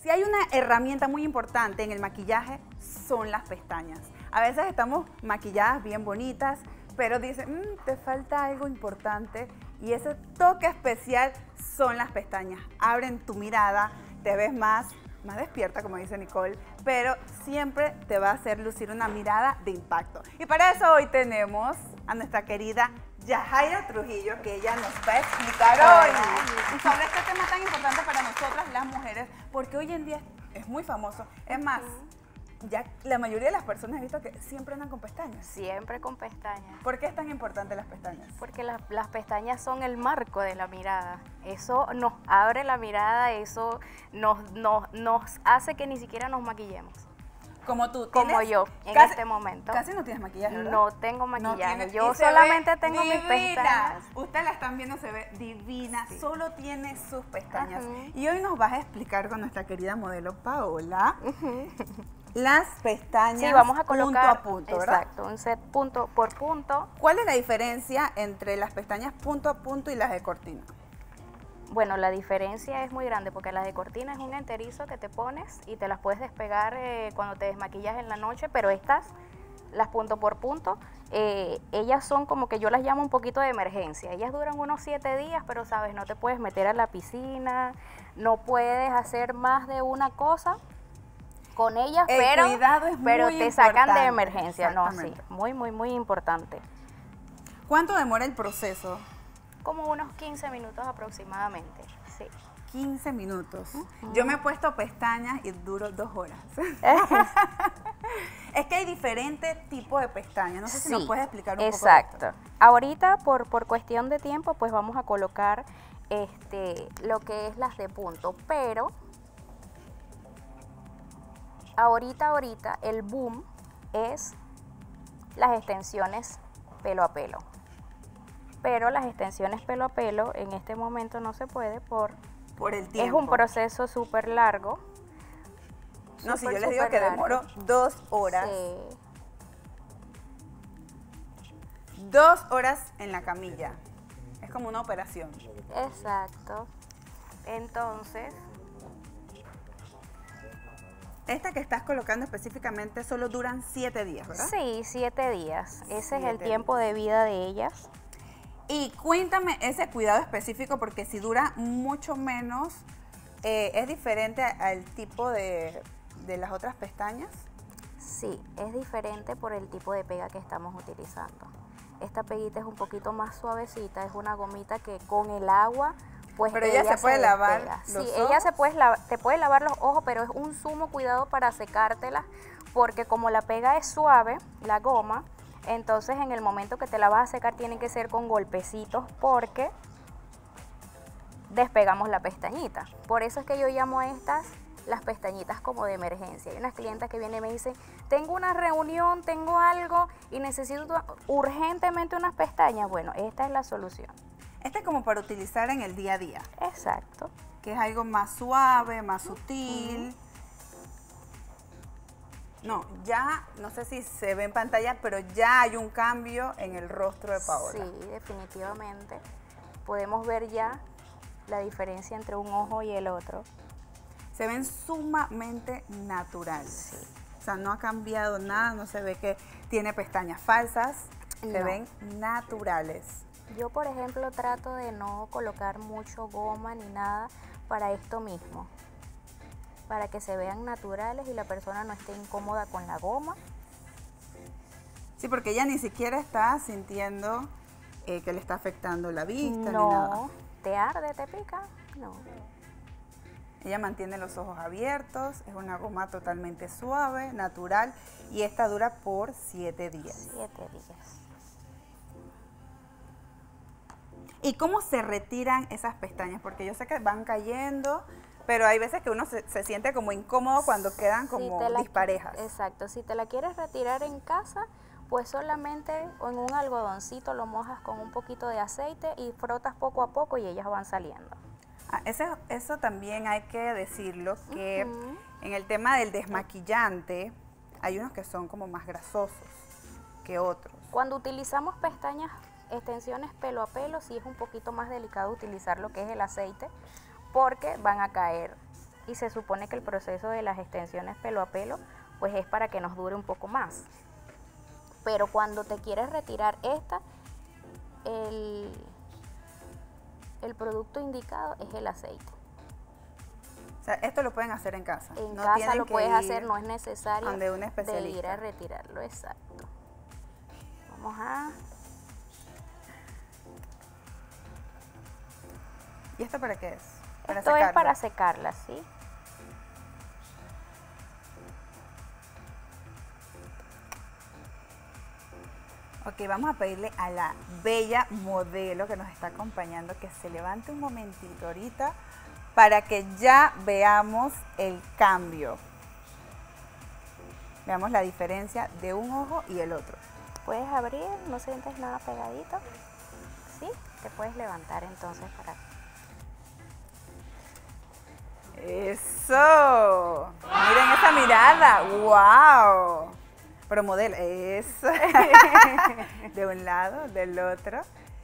Si hay una herramienta muy importante en el maquillaje, son las pestañas. A veces estamos maquilladas bien bonitas, pero dicen, te falta algo importante, y ese toque especial son las pestañas. Abren tu mirada, te ves más despierta, como dice Nicole, pero siempre te va a hacer lucir una mirada de impacto. Y para eso hoy tenemos a nuestra querida Yajaira Trujillo, que ella nos va a explicar hoy sobre este tema tan importante para nosotras las mujeres, porque hoy en día es muy famoso. Es más, ya la mayoría de las personas he visto que siempre andan con pestañas. Siempre con pestañas. ¿Por qué es tan importante las pestañas? Porque las pestañas son el marco de la mirada. Eso nos abre la mirada, eso nos hace que ni siquiera nos maquillemos. Como tú. Como yo, en casi, este momento. Casi no tienes maquillaje, ¿verdad? No tengo maquillaje. No tienes, yo solamente tengo mis divina. pestañas. Ustedes la están viendo, se ve divina. Sí. Solo tiene sus pestañas. Uh-huh. Y hoy nos vas a explicar con nuestra querida modelo Paola las pestañas, sí, vamos a colocar, punto a punto, ¿verdad? Exacto, un set punto por punto. ¿Cuál es la diferencia entre las pestañas punto a punto y las de cortina? Bueno, la diferencia es muy grande porque las de cortina es un enterizo que te pones y te las puedes despegar cuando te desmaquillas en la noche, pero estas, las punto por punto, ellas son como que yo las llamo un poquito de emergencia. Ellas duran unos 7 días, pero sabes, no te puedes meter a la piscina, no puedes hacer más de una cosa con ellas, pero te sacan de emergencia. No, sí, muy importante. ¿Cuánto demora el proceso? Como unos 15 minutos aproximadamente, sí. 15 minutos. Yo me he puesto pestañas y duro 2 horas. Es que hay diferentes tipos de pestañas. No sé si nos puedes explicar un poco. Exacto. Ahorita, por cuestión de tiempo, pues vamos a colocar lo que es las de punto, pero ahorita el boom es las extensiones pelo a pelo. Pero las extensiones pelo a pelo en este momento no se puede por el tiempo. Es un proceso súper largo. No, si yo les digo que demoro 2 horas. Sí. 2 horas en la camilla. Es como una operación. Exacto. Entonces, esta que estás colocando específicamente solo duran 7 días, ¿verdad? Sí, 7 días. Ese es el tiempo de vida de ellas. Y cuéntame ese cuidado específico, porque si dura mucho menos, ¿es diferente al tipo de las otras pestañas? Sí, es diferente por el tipo de pega que estamos utilizando. Esta peguita es un poquito más suavecita, es una gomita que con el agua, pues pero ella se puede lavar los ojos. Sí, ella te puede lavar los ojos, pero es un sumo cuidado para secártela, porque como la pega es suave, la goma, entonces en el momento que te la vas a secar tiene que ser con golpecitos porque despegamos la pestañita. Por eso es que yo llamo a estas las pestañitas como de emergencia. Hay unas clientas que vienen y me dicen, tengo una reunión, tengo algo y necesito urgentemente unas pestañas. Bueno, esta es la solución. Esta es como para utilizar en el día a día. Exacto. Que es algo más suave, más sutil. No, ya, no sé si se ve en pantalla, pero ya hay un cambio en el rostro de Paola. Sí, definitivamente. Podemos ver ya la diferencia entre un ojo y el otro. Se ven sumamente naturales. Sí. O sea, no ha cambiado nada, no se ve que tiene pestañas falsas, se ven naturales. Yo, por ejemplo, trato de no colocar mucho goma ni nada para esto mismo. Para que se vean naturales y la persona no esté incómoda con la goma. Sí, porque ella ni siquiera está sintiendo que le está afectando la vista ni nada. No, ¿te arde, te pica? No. Ella mantiene los ojos abiertos, es una goma totalmente suave, natural, y esta dura por 7 días. 7 días. ¿Y cómo se retiran esas pestañas? Porque yo sé que van cayendo, pero hay veces que uno se siente como incómodo cuando quedan como disparejas. Exacto, si te la quieres retirar en casa, pues solamente en un algodoncito lo mojas con un poquito de aceite y frotas poco a poco y ellas van saliendo. Eso también hay que decirlo, que en el tema del desmaquillante hay unos que son como más grasosos que otros. Cuando utilizamos pestañas, extensiones pelo a pelo, sí es un poquito más delicado utilizar lo que es el aceite, porque van a caer y se supone que el proceso de las extensiones pelo a pelo pues es para que nos dure un poco más. Pero cuando te quieres retirar esta, el producto indicado es el aceite. O sea, esto lo pueden hacer en casa. En no casa lo puedes hacer, no es de necesario un de especialista. ir a retirarlo, exacto. Vamos a... ¿Y esto para qué es? Para Esto es secarlo. para secarla, ¿sí? Ok, vamos a pedirle a la bella modelo que nos está acompañando que se levante un momentito ahorita para que ya veamos el cambio. Veamos la diferencia de un ojo y el otro. Puedes abrir, no sientes nada pegadito. ¿Sí? Te puedes levantar entonces para... ¡Eso! Miren esa mirada. ¡Wow! Pero modelo, eso. De un lado, del otro.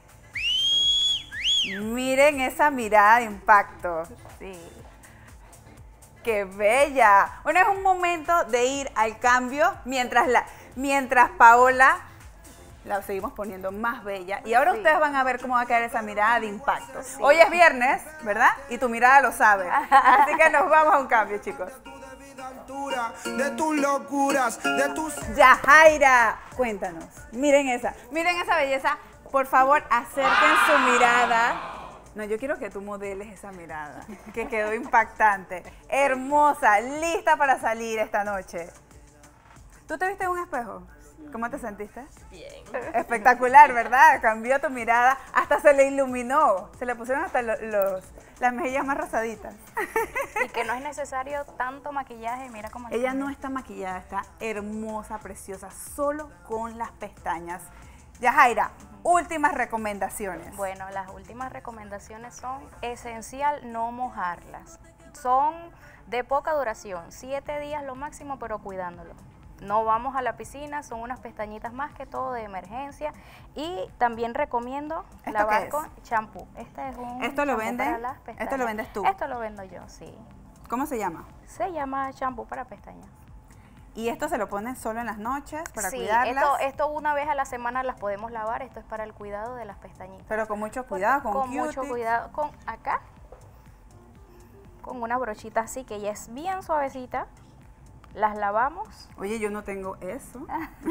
Miren esa mirada de impacto. Sí. ¡Qué bella! Bueno, es un momento de ir al cambio mientras Paola la seguimos poniendo más bella. Y ahora ustedes van a ver cómo va a quedar esa mirada de impacto. Sí. Hoy es viernes, ¿verdad? Y tu mirada lo sabe. Así que nos vamos a un cambio, chicos. De tus locuras, de tus... Yajaira, cuéntanos. Miren esa belleza. Por favor, acerquen su mirada. No, yo quiero que tú modeles esa mirada, que quedó impactante. Hermosa, lista para salir esta noche. ¿Tú te viste en un espejo? ¿Cómo te sentiste? Bien. Espectacular, ¿verdad? Cambió tu mirada, hasta se le iluminó. Se le pusieron hasta las mejillas más rosaditas. Y que no es necesario tanto maquillaje, mira cómo... Ella no está maquillada, está hermosa, preciosa, solo con las pestañas. Yajaira, últimas recomendaciones. Bueno, las últimas recomendaciones son esencial no mojarlas. Son de poca duración, 7 días lo máximo, pero cuidándolo. No vamos a la piscina, son unas pestañitas más que todo de emergencia. Y también recomiendo ¿Esto lavar qué es? con champú. Este es un ¿Esto lo champú vende? para las pestañas. ¿Esto lo vendes tú? Esto lo vendo yo, sí. ¿Cómo se llama? Se llama champú para pestañas. Y esto se lo ponen solo en las noches para Sí, cuidarlas. esto una vez a la semana las podemos lavar. Esto es para el cuidado de las pestañitas. Pero con mucho cuidado, con mucho Q-tips. cuidado, con acá, con una brochita así que ya es bien suavecita. Las lavamos. Oye, yo no tengo eso.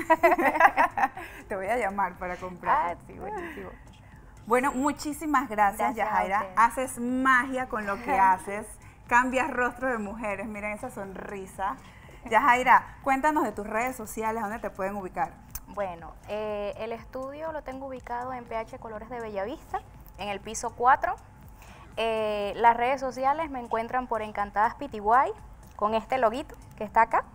Te voy a llamar para comprar. Ah, sí, buenísimo. Bueno, muchísimas gracias, Gracias a Yajaira. ustedes. Haces magia con lo que haces. Cambias rostros de mujeres. Miren esa sonrisa. Yajaira, cuéntanos de tus redes sociales, ¿dónde te pueden ubicar? Bueno, el estudio lo tengo ubicado en PH Colores de Bellavista, en el piso 4. Las redes sociales me encuentran por Encantadas PTY, con este loguito que está acá.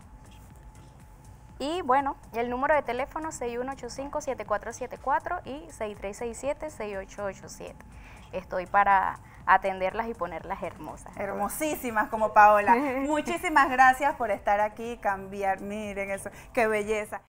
Y bueno, el número de teléfono 6185-7474 y 6367-6887. Estoy para atenderlas y ponerlas hermosas. Hermosísimas como Paola. Muchísimas gracias por estar aquí y cambiar. Miren eso, qué belleza.